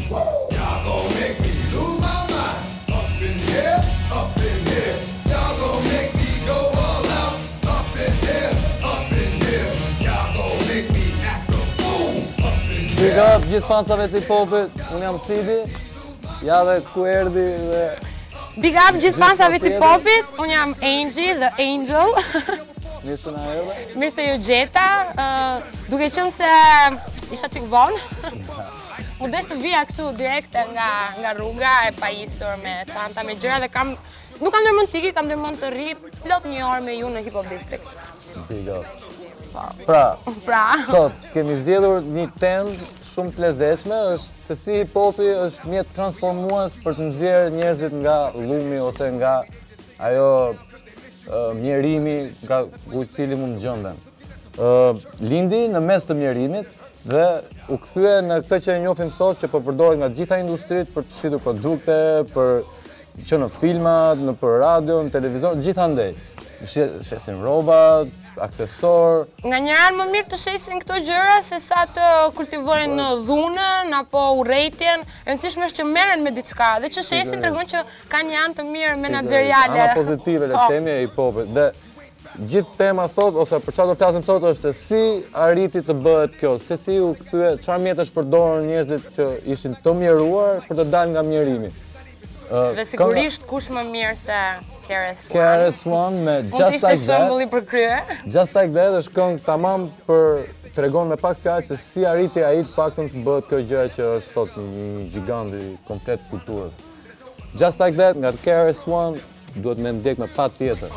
Y'all gon' make me lose my mind. Up in here, up in here. Y'all gon' make me go all out. Up in here, up in here. Y'all gon' make me act a fool. Up in here. Big up gjithë fansave të hip-hopit, unë jam Sidi. Ja dhe ku erdi dhe... Big up gjithë fansave të hip-hopit, unë jam Angie, the Angel. Mirë se na erdhe. Mirë se ju gjeta, duke qenë se isha qik vonë. Mu desh të vija kështu direkte nga rruga e pajisur me çanta, me gjëra dhe nuk kam ndërmend tiki, kam ndërmend të rri plot një orë me ju në Hip Hop District. Big up. Pra, sot kemi zgjedhur një temë shumë të lezetshme, është se si hip-hopi është mjet transformues për të nxjerrë njerëzit nga llumi ose nga ajo mjerimi nga ku cili mund të gjenden. Lindi në mes të mjerimit dhe u kthye në këtë që e njohim sot, që po përdoret nga gjitha industritë për të shitur produkte, për që në filmat, në për radio, në televizor, gjithandej. Shesin rroba, aksesor. Nga një anë më mirë të shesin këto gjëra se sa të kultivojnë dhunën apo urrëtitjen. E rëndësishme është që merren me diçka dhe që shesin tregon që ka një anë të mirë menaxheriale. Ana pozitive le themi e hip-hopit. Dhe gjithë tema sot ose për çfarë do flasim sot është se si arriti të bëhet kjo, se si u kthye, çfarë mjetesh përdorën njerëzit që ishin të mjeruar për të dalë nga mjerimi. Dhe sigurisht kush më mirë se KRS-One. KRS-One me Just Like That. Shembulli për krye. Just Like That është këngë tamam për tregon me pak fjalë se si arriti ai të paktën të bëhet kjo gjë që është sot një gjigant i komplet kulturës. Just Like That nga KRS-One duhet me ndjek me patjetër.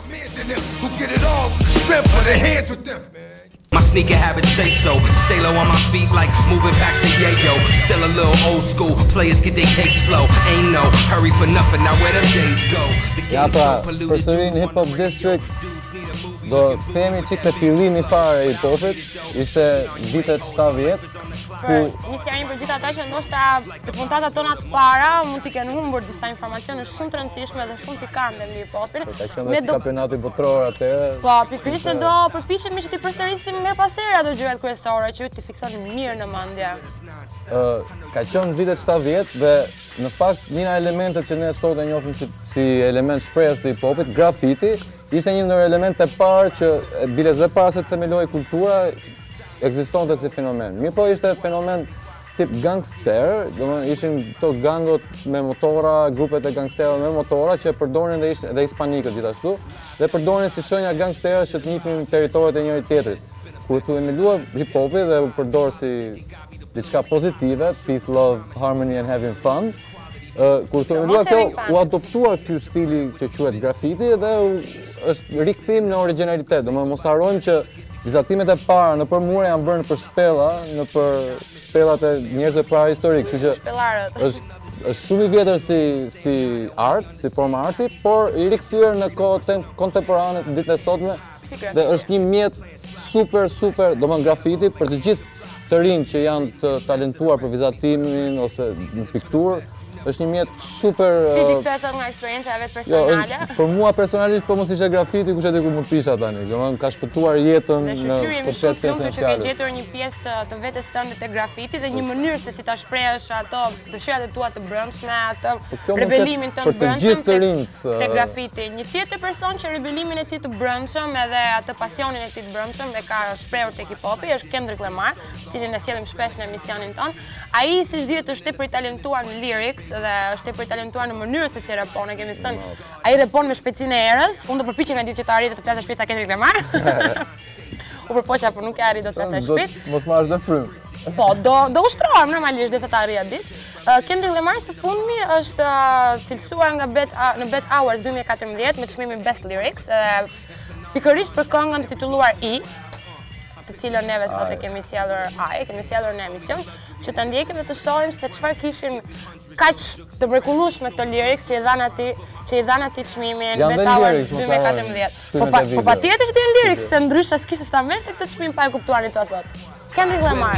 My sneaker habits say so. Stay low on my feet like moving back to yayo. Still a little old school. Players get their cake slow. Ain't no hurry for nothing. Now where the days go. Ja pra, përsëri në Hip Hop District do themi çik te fillimi fare i hip-hopit, ishte vitet 70. Nisja ime për gjithë ata që ndoshta të puntatat tona të para mund t'i kenë humbur disa informacione shumë të rëndësishme dhe shumë pikante në hip-hopin. Ka qenë dhe kampionati botror atëherë. Po, pikërisht ne do përpiqemi që t'i përsërisim her pas here ato gjërat kryesore që ju t'i fiksonin mirë në mendje. Ka qenë vitet 70 dhe në fakt njëra elementet që ne sot e njohim si element shprehjes të hip-hopit, grafiti, ishte një ndër elementet e parë që biles dhe para se të themelojë kultura, ekzistonte si fenomen. Mirë po ishte fenomen tip gangster, domethënë ishin këto gangot me motora, grupet e gangsterëve me motora që përdorin dhe hispanikët gjithashtu, dhe përdorin si shenja gangsterësh që të njihnin territoret e njëri tjetrit. Kur themeluar hip-hopi dhe u përdor si diçka pozitive, peace, love, harmony and having fun. Kur themeluar kjo, u adoptuar ky stili që quhet grafiti dhe është rikthim në origjinalitet. Domethënë mos harrojmë që vizatimet e para në për mure janë bërë në për shpella, në për shpellat e njerëzve prahistorik, kështu që është shumë i vjetër si art, si forma arti, por i rikthyer në kohë kontemporane të ditën e sotme dhe është një mjet super, domethënë grafiti për të gjithë të rinj që janë të talentuar për vizatimin ose në pikturë. Është një mjet super... Si ti këtë e thot nga eksperienca e vetë personale? Për mua personalisht, po mos ishe grafiti, kush e di ku mund t'isha tani. Ka shpëtuar jetën në komplet sensin e fjalës. Dhe shqyri jemi shumë të lumtur që ke gjetur një pjesë të vetes tënde te grafiti dhe një mënyrë se si ta shprehësh ato dëshirat e tua të brendshme, atë rebelimin tënd të brendshëm te grafiti. Një tjetër person që rebelimin e tij të brendshëm edhe atë pasionin e tij të brendshëm e ka shprehur tek hip-hopi është Kendrick Lamar, cilin e sjellim shpesh në emisionin ton. Ai siç dihet është tepër i talentuar në lyrics dhe është tepër i talentuar në mënyrën se si repon, e kemi thënë, ai repon me shpejtësinë e erës. Unë do përpiqem me ditë që të arritet të flasë shpejt sa Kendrick Lamar. U përpoqja, por nuk e arrit dot të flasë shpejt. Mos marrësh në frym. Po, do ushtrohem normalisht derisa të arrija ditë. Kendrick Lamar së fundmi është cilësuar nga në Bet Awards 2014 me çmimin Best Lyrics, pikërisht për këngën e titulluar I, të cilën neve sot e kemi sjellur në emision, që të ndjekim dhe të shohim se çfarë kishin kaq të mrekullueshme këto lyrics që i dhanë atij çmimin Bet Awards 2014. Po patjetër që janë lyrics, se ndryshe s'kishte sta merrte këtë çmim pa e kuptuar në çfarë thot. Kendrick Lamar.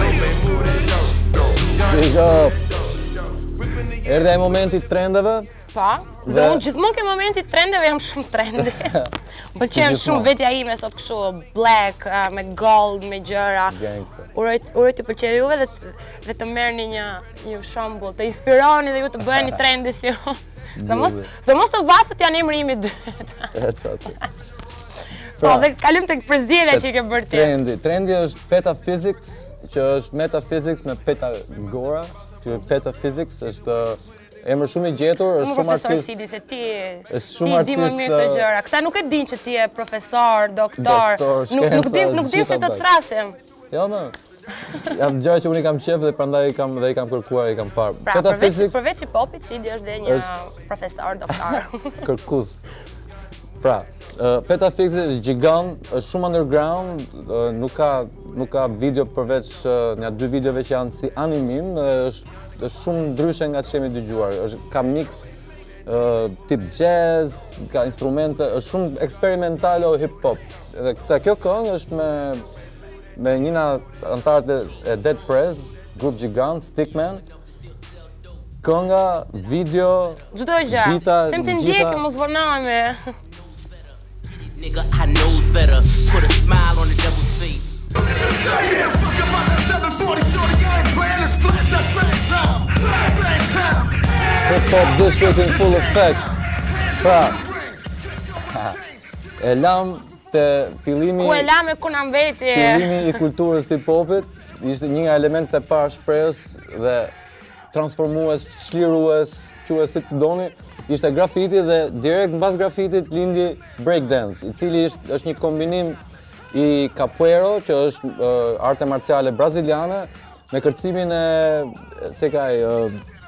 Erdhe ai momenti i trendeve, Po, dhe unë gjithmonë ke momenti trendeve jam shumë trendi. Më pëlqen shumë vetja ime sot kështu, black, me gold, me gjëra. Uroj të pëlqej juve dhe të merrni një shembull, të inspironi dhe ju të bëheni trendi si ju. Dhe mos të vafët janë emri im i dytë. Po, dhe kalim të përzjedhja që i ke bërë ti. Trendi është Petaphysics, që është metaphysics me Pythagora, që Petaphysics është emër shumë i gjetur, është shumë artist. Profesor Sidi, se ti di më mirë këtë gjëra. Këta nuk e din që ti je profesor, doktor, nuk dim se të thrasim. Jo, më. Jam gjëra që unë i kam qef dhe prandaj i kam kërkuar, i kam parë. Pra, përveç hip-hopit, Sidi është dhe një profesor, doktor. Kërkus. Pra, Petaphysics është gjigant, është shumë underground, nuk ka video përveç një 2 videove që janë si animim, është shumë ndryshe nga që kemi dëgjuar. Ka mix tip jazz, ka instrumente, është shumë eksperimentale o hip-hop. Dhe kjo këngë është me njëna antarët e Dead Prez, grup gjigant, Stickman. Kënga, video, çdo gjë. Them të ndjekë, mos vonohemi. Nigga, I know better. Put a smile on the devil's face. Hip-hop district in full effect. Pra, e lam të fillimi... Ku e lam e ku na mbeti. Fillimi i kulturës të hip-hopit, ishte një nga elementet e parë shprehjes dhe transformues, çlirues, quhet si të doni, ishte grafiti dhe direkt mbas grafitit lindi breakdance, i cili është një kombinim i capoeira, që është arte marciale braziliane, me kërcimin e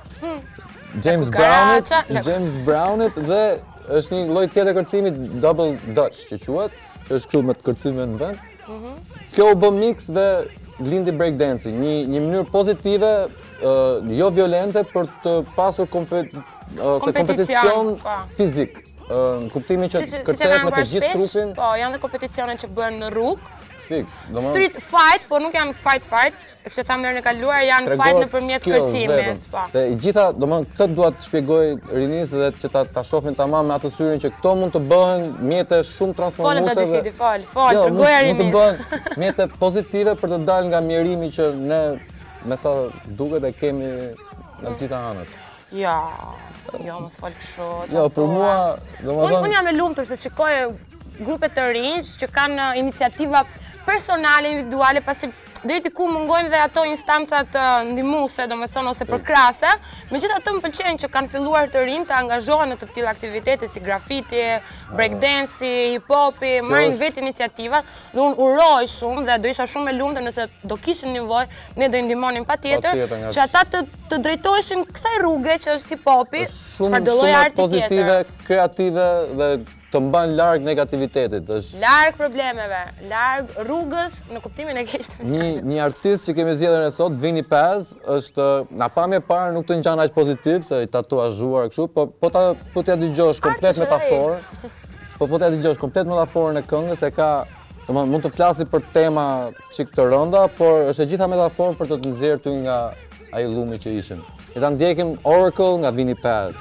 James Brownit dhe është një lloj tjetër kërcimi double dutch që quhet, që është kështu me kërcime në vend. Kjo u bë mix dhe lindi breakdancing, një mënyrë pozitive, jo violente për të pasur kompeticion fizik. Në kuptimin që kërcehet me të gjithë trupin. Po, janë dhe kompeticione që bëhen në rrugë. Fix. Street fight, po nuk janë fight, që thamë herën e kaluar, janë fight nëpërmjet kërcimit. Dhe i gjitha, domethënë këtë dua të shpjegoj rinisë dhe që ta shohin tamam me atë syrin që këto mund të bëhen mjete shumë transformuese. Fol, tregoja rinisë. Mund të bëhen mjete pozitive për të dalë nga mjerimi që ne me sa duket e kemi në të gjitha anët. Jo, mos fol kështu. Jo, për mua, domethënë unë jam e lumtur se shikoj grupe të rinj që kanë iniciativa personale, individuale, pasi deri ku mungojnë dhe ato instancat ndihmuese, domethënë ose përkrase. Megjithatë më pëlqen që kanë filluar të rinj të angazhohen në të tilla aktivitete si grafiti, breakdance, hip-hopi, marrin vetë iniciativa dhe unë uroj shumë dhe do isha shumë e lumtur nëse do kishin nevojë, ne do i ndihmonim patjetër që ata të drejtoheshin kësaj rruge që është hip-hopi, çfarë do lloj arti tjetër. Pozitive, kreative dhe të mban larg negativitetit. Larg problemeve, larg rrugës në kuptimin e keq. Një artist që kemi zgjedhur ne sot, Vini Paz, është na pamje parë nuk të ngjan aq pozitiv se i tatuazhuar kështu, po t'ia dëgjosh komplet metaforën. Po t'ia dëgjosh komplet metaforën e këngës, e ka, domethënë mund të flasi për tema çik të rënda, por është e gjitha metaforën për të të nxjerrë ty nga ai llumi që ishim. Ne ta ndjekim Oracle nga Vini Paz.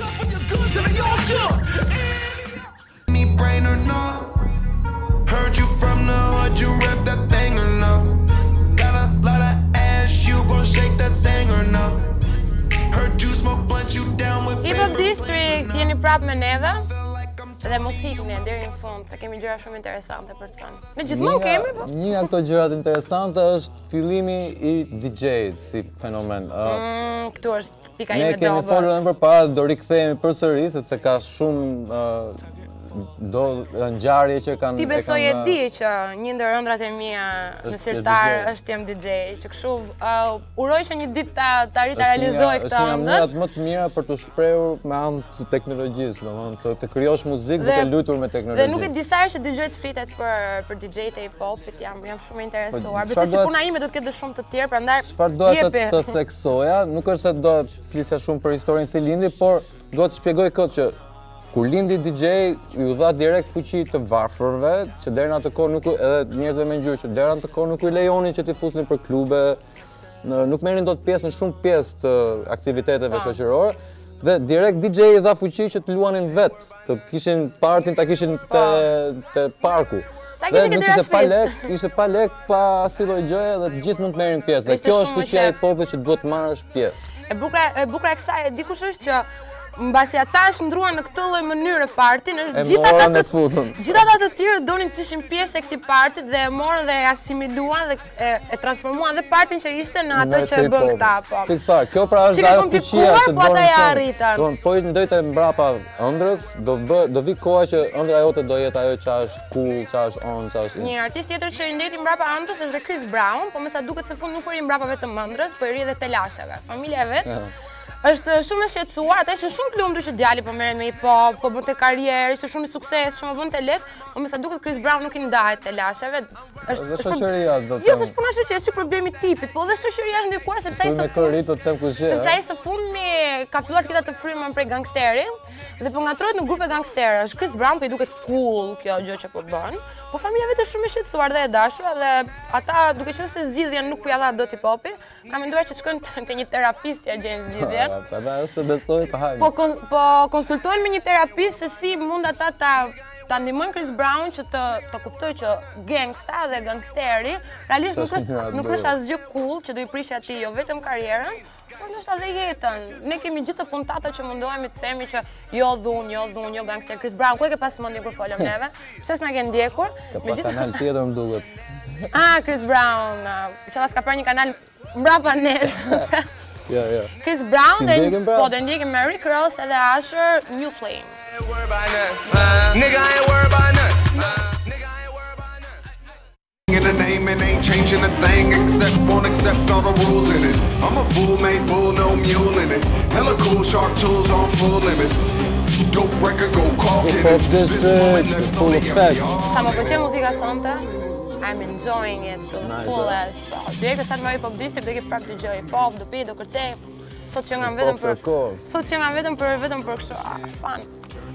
Brain or not? Heard you from the hood, you rep that thing or not? Got a lot of ass, you gon' shake that thing or not? Heard you smoke blunt, you down with Hip-hop District, jeni prapë me neve dhe mos hikni deri në fund, se kemi gjëra shumë interesante për të thënë. Ne gjithmonë kemi, po. Një nga këto gjërat interesante është fillimi i DJ-t si fenomen. Këtu është pika ime dobët. Ne kemi folur më përpara, do rikthehemi përsëri sepse ka shumë ngjarje që kanë... Ti besoj e di që një ndër ëndrat e mia në sirtar është jem DJ, që kështu uroj që një ditë ta realizoj këtë është një mënyrë më të mira për të shprehur me anë të teknologjisë, domethënë të krijosh muzikë duke luajtur me teknologji. Dhe nuk e di sa herë që dëgjoj të flitet për DJ-t e hip-hopit, jam shumë interesuar. Besoj se puna ime do të ketë shumë të tjerë, prandaj çfarë doja të theksoja, nuk është se do të flisja shumë për historinë si lindi, por dua të shpjegoj këtë që kur lindi DJ, ju dha direkt fuqi të varfërve, që deri në atë kohë nuk edhe njerëzve me ngjyrë, që deri në atë kohë nuk i lejonin që t'i fusnin për klube, nuk merrin dot pjesë në shumë pjesë të aktiviteteve shoqërore, Dhe direkt DJ i dha fuqi që të luanin vetë, të kishin partin, ta kishin te parku. Dhe nuk ishte pa lek, pa asnjë lloj gjëje dhe të gjithë mund të merrin pjesë. Dhe kjo është fuqia e hip-hopit që duhet marrësh pjesë. E bukura e kësaj e dikush është që mbasi ata shndruan në këtë lloj mënyre partin, është gjithë ata të tjerë donin të ishin pjesë e këtij partit dhe e morën dhe e asimiluan dhe e transformuan dhe partin që ishte në atë që bën këta. Fiks fare, kjo pra është ajo fuqia që donin. Po i ndojte mbrapa ëndrës, do vi koha që ëndra jote do jetë ajo që është cool, që është on, që është. Një artist tjetër që i ndeti mbrapa ëndrës është dhe Chris Brown, po me sa duket se fund nuk po i mbrapa vetëm ëndrës, po i ri edhe telasheve. Familja e vet është shumë e shqetësuar, ata ishin shumë të lumtur që djali po merret me hip-hop, po bënte karrierë, ishte shumë i suksesshëm, po bënte lehtë, po me sa duket Chris Brown nuk i ndahet te lasheve. Është shoqëria do të. Jo, s'është puna shoqëria, është problemi i tipit, po dhe shoqëria është ndikuar sepse ai së fundmi ka filluar të ketë të frymën prej gangsterit dhe po ngatrohet në grupe gangsterësh. Chris Brown po i duket cool kjo gjë që po bën, po familja vetë është shumë e shqetësuar dhe e dashur dhe ata duke qenë se zgjidhjen nuk po ja dha dot hip-hopi, kanë menduar që të shkojnë te një terapist ja gjejnë zgjidhjen. Po konsultojnë me një terapist se si mund ata ta ndihmojnë Chris Brown që të kuptojë që gangsta dhe gangsteri realisht nuk është asgjë cool që do i prishë atij jo vetëm karrierën, por ndoshta edhe jetën. Ne kemi gjithë të puntata që mundohemi të themi që jo dhunë, jo gangster. Chris Brown, ku e ke pas mendjen kur folëm neve? Pse s'na ke ndjekur? Me kanal tjetër më duket. Chris Brown, që s'ka parë një kanal mbrapa nesh. Ja. Chris Brown dhe ndjekim me Rick Ross edhe Usher, New Flame. Nigga, I ain't worried about nothing. In the name and ain't changing a thing except won't accept all the rules in it. I'm a fool made bull, no mule in it. Hella cool, shark tools on full limits. Dope record go call Guinness. This moment let's only get Sa më pëlqen muzika sonte, I'm enjoying it to the fullest. Do jekë sa të marrë hip-hop district, do jekë prapë të gjoj hip-hop, do pi, do kërcej. Sot që nga vetëm për kështu, fan.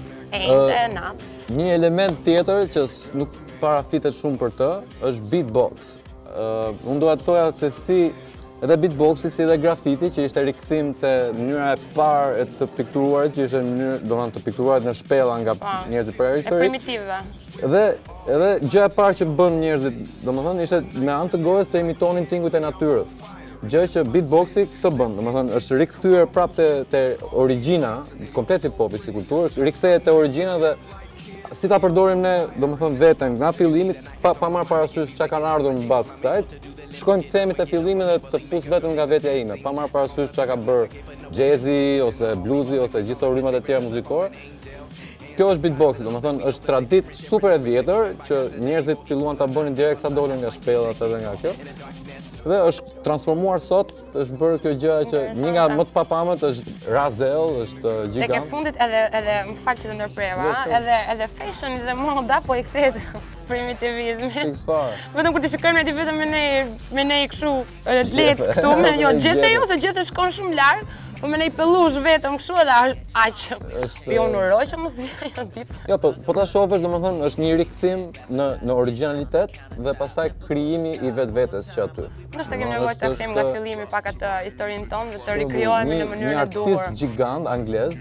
Ain't not. Një element tjetër që nuk parafitet shumë për të, është beatbox. Unë doja të thoja se si edhe beatboxi, si edhe grafiti, që ishte rikthim të mënyra e parë e të pikturuarit, që ishte mënyrë, domethënë të pikturuarit në shpella nga njerëzit prehistorikë. E primitive. Edhe gjëja e parë që bën njerëzit, domethënë ishte me anë të gojës të imitonin tingujt e natyrës. Gjë që beatboxi këtë bën, domethënë është rikthyer prapë te origjina, komplet hip-hopi si kulturë, rikthehet te origjina dhe si ta përdorim ne, domethënë veten nga fillimi pa marrë parasysh çka kanë ardhur mbas kësaj, shkojmë të themi te fillimi dhe të fus vetëm nga vetja ime, pa marrë parasysh çka ka bër jazzi ose bluesi ose gjithë rrymat e tjera muzikore. Kjo është beatboxi, domethënë është traditë super e vjetër që njerëzit filluan ta bënin direkt sa dolën nga shpellat edhe nga kjo. Dhe është transformuar sot, është bërë kjo gjë që një nga më të papamët është Razel, është gigant. Tek e fundit edhe më fal që të ndërpreva, edhe fashion dhe moda po i kthehet primitivizmi. Vetëm kur ti shikojmë aty vetëm me ne kështu lehtë këtu, me jo gjete jo se gjete shkon shumë larg, po me ne pellush vetëm kështu edhe aq. Jo uroj që mos vijë ajo ditë. Jo, po ta shohësh domethënë është një rikthim në origjinalitet dhe pastaj krijimi i vetvetes që aty. Ndoshta kemi nevojë të kthejmë nga fillimi pak atë historinë tonë dhe të rikrijohemi në mënyrën e duhur. Një artist gjigant anglez,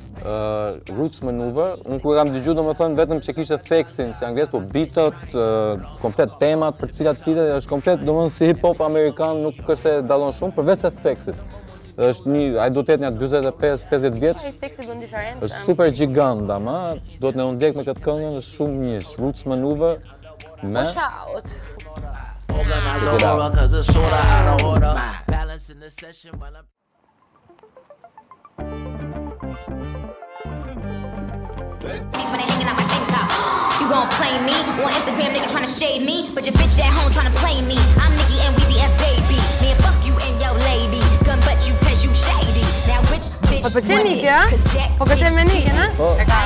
Roots Maneuver, unë kur kam dëgjuar domethënë vetëm që kishte theksin si anglez, po beatet, komplet temat për të cilat flitet është komplet domethënë si hip hop amerikan, nuk është se dallon shumë përveç se theksit. Ai do të jetë një 45-50 vjeç. Ai theksi bën diferencë. Është super gjigant, ama duhet ne u ndjek me këtë këngën, është shumë mirë. Roots Maneuver me Shout. When they hanging out my tank top, you gon' play me on Instagram, nigga tryna shade me, but your bitch at home tryna play me. I'm Nicki and Weezy and baby, me and fuck you and your lady, gun but you 'cause you shady. Now which bitch? Po pëlqen Nicki, a? Po kërcej me Nicki, a? E ka.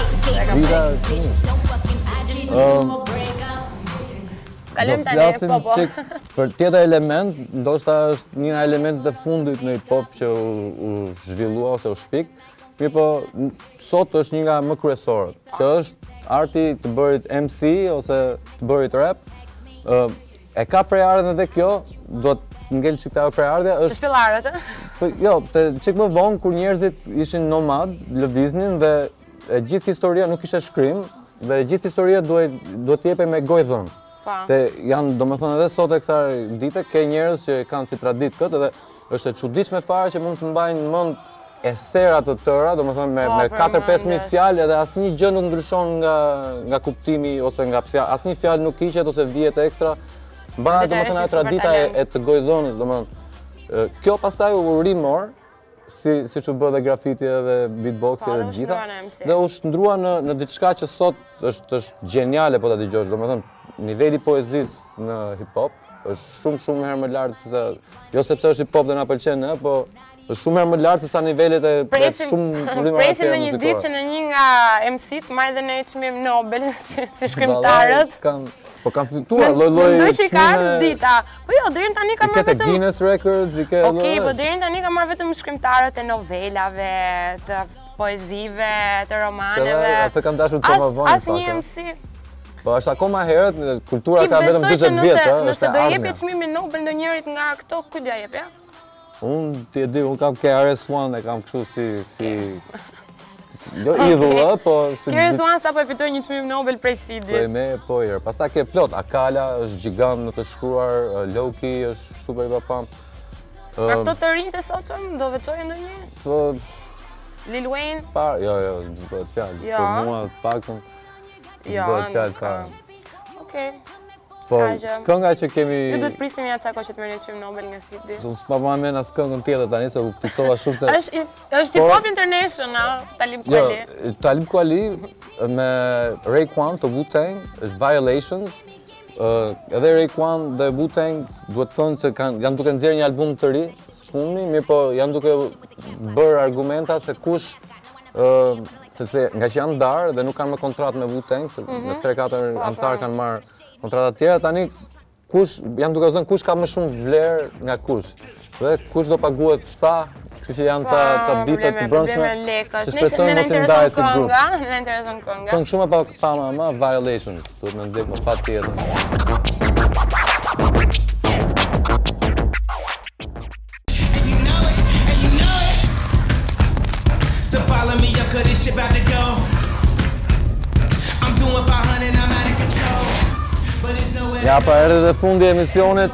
Kalojmë tani po. Për tjetër element, ndoshta është një nga elementet e fundit në hip hop që u zhvillua ose u shpik. Mirë po, sot është një nga më kryesorët, që është arti të bërit MC ose të bërit rap. E ka prejardhën edhe kjo, do të ngel çik ta prejardhja, është Të shpellarët, Po jo, çik më vonë kur njerëzit ishin nomad, lëviznin dhe gjithë historia nuk ishte shkrim dhe gjithë historia duhet t'jepej me gojë dhënë. Te janë, domethënë edhe sot e kësaj dite ke njerëz që kanë si traditë këtë dhe është e çuditshme fare që mund të mbajnë mend esera të tëra, domethënë me 4-5.000 fjalë edhe asnjë gjë nuk ndryshon nga kuptimi ose nga fjalë, asnjë fjalë nuk hiqet ose vihet ekstra. Mbahet domethënë ajo tradita e të gojdhënës, domethënë. Kjo pastaj u rimor siç u bë dhe grafiti edhe beatboxi edhe të gjitha. Dhe u shndrua në diçka që sot është geniale po ta dëgjosh, domethënë niveli poezisë në hip hop është shumë herë më lart se jo sepse është hip hop dhe na pëlqen ne, po është shumë herë më lart se sa nivelet e shumë rrymë. Presim në një ditë që në një nga MC-t marrë dhe në çmim Nobel si shkrimtarët. Po kanë fituar lloj-lloj. Mendoj që ka dita. Po jo, deri tani ka marrë vetëm Guinness Records, i ke. Okej, po deri tani ka marrë vetëm shkrimtarët e novelave, të poezive, të romaneve. Atë kam dashur të më vonë. Asnjë MC. Po është akoma herët, kultura ka vetëm 40 vjet, nëse do jepi çmimin Nobel ndonjërit nga këto, ku do ja jep, ja? Unë ti e di, unë kam KRS-One e kam kështu si jo idhull, po si KRS-One sapo e fitoi një çmim Nobel prej Sidi. Po me po herë. Pastaj ke plot Akala, është gjigant në të shkruar, Loki është super i papam. Ato të rinjtë e sotëm do veçojë ndonjë? Po Lil Wayne? Jo, s'bëhet fjalë. Për mua të paktën s'bëhet fjalë fare. Okej. Po, kënga që kemi... Ju duhet prisni një atë që të merrni çmim Nobel nga Sidi. S'pa më mend as këngën tjetër tani se u fiksova shumë të... Është hip hop international, Talib Kweli. Jo, Talib Kweli me Raekwon të Wu-Tang është Violations. Edhe Raekwon dhe Wu-Tang duhet të thonë se janë duke nxjerrë një album të ri, s'fundmi, mirë po janë duke bërë argumenta se kush sepse nga që janë ndarë dhe nuk kanë më kontratë me Wu-Tang, se në 3-4 anëtar kanë marrë kontrata tjera, tani janë duke thënë kush ka më shumë vlerë nga kush. Dhe kush do paguhet sa, kështu që janë ca bitet të brendshme. Që shpresojmë mos i ndahet si grup. Na intereson kënga. Këngë shumë pa më Violations, duhet më ndek më patjetër. So follow me up, cause this shit about to go. I'm doing 500, I'm out of control. Ja, pa erdhe dhe fundi e emisionit.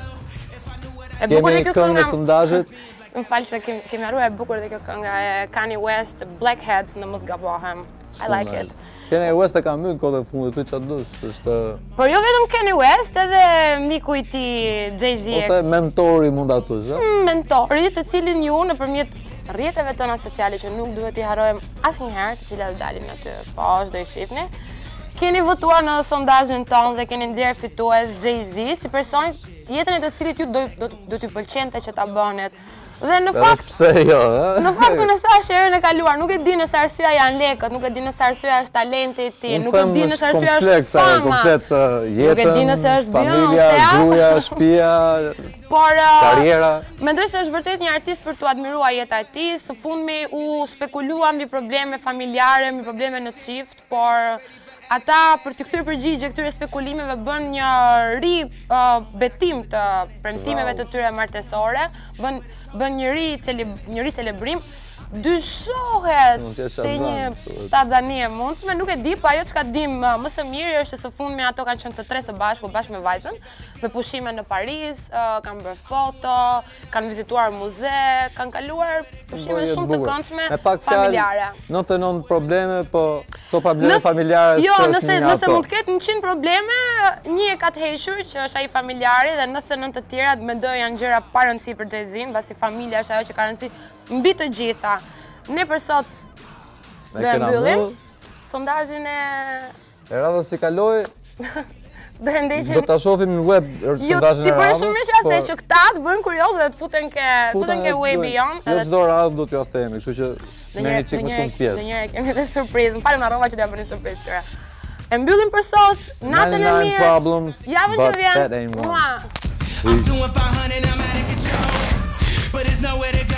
Kemi këngë në sondazhet. Më falë se kemi harruar e bukur dhe kjo kënga e Kanye West, Blackheads, në mos gabohem. I like it. Kanye West e ka mbyll kohën e fundit, ty çfarë dush, është... Por jo vetëm Kanye West, edhe miku i tij Jay-Z. Ose mentori mund ta thosh, a? Mentori, të cilin ju nëpërmjet rrjeteve tona sociale që nuk duhet i harrojmë asnjëherë, të cilat dalin aty poshtë do i shihni. Keni votuar në sondazhin tonë dhe keni nxjerrë fitues Jay-Z si personi jetën e të cilit ju do t'ju pëlqente që ta bënet. Dhe në fakt pse jo, në fakt unë thash herën e kaluar, nuk e di nëse arsyeja janë lekët, nuk e di nëse arsyeja është talenti i tij, nuk e di nëse arsyeja është fama. Komplet jetën, nuk e di nëse është familja, gruaja, shtëpia, kariera. Mendoj se është vërtet një artist për t'u admiruar jeta e tij. Së fundmi u spekuluam mbi probleme familjare, mbi probleme në çift, por ata për të kthyer përgjigje këtyre spekulimeve bën një betim të premtimeve të tyre martesore, bën një celebrim, dyshohet te një shtazanie e mundshme, nuk e di, po ajo çka dim më së miri është se së fundmi ato kanë qenë të tre së bashku me vajzën, me pushime në Paris, kanë bërë foto, kanë vizituar muze, kanë kaluar pushime shumë të këndshme familjare. 99 probleme, po to probleme familjare jo, nëse mund të ketë 100 probleme, një e ka të hequr që është ai familjari dhe 99 të tjerat mendoj janë gjëra pa rëndësi për Jay-Z-n, pasi familja është ajo që ka rëndësi mbi të gjitha. Ne për sot do e mbyllim sondazhin e radhës si kaloi. Do ta shohim në web sondazhin e radhës. Ti për shumë që atë që këta të bëjnë kurioz dhe të futen ke way beyond. Jo çdo radhë do t'ju themi, kështu që merrni çik më shumë pjesë. Donjëherë kemi edhe surprizë. Më falem harrova që t'ja bëni surprizë këtyre. E mbyllim për sot. Natën e mirë. Javën që vjen. I'm doing 500, I'm out of control. But there's nowhere to go.